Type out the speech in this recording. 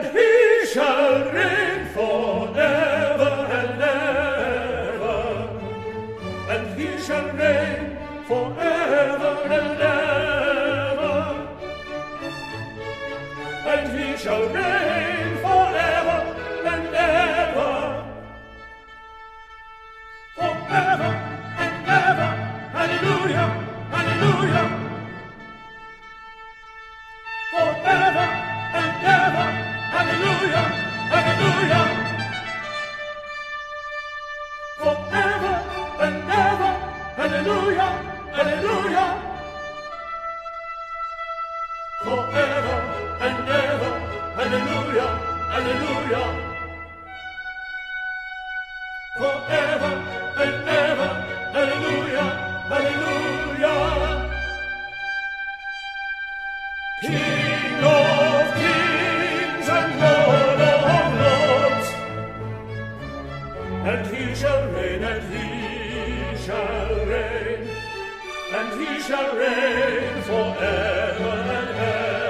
and he shall reign forever and ever, and he shall reign forever and ever, and he shall reign forever and ever, forever and ever. Hallelujah, hallelujah. Forever and ever, hallelujah, hallelujah. Forever and ever, hallelujah, hallelujah. Forever and ever, hallelujah, hallelujah. Forever and ever, hallelujah, hallelujah. King of kings and Lord of lords, and he shall reign, and he shall reign, and he shall reign forever and ever.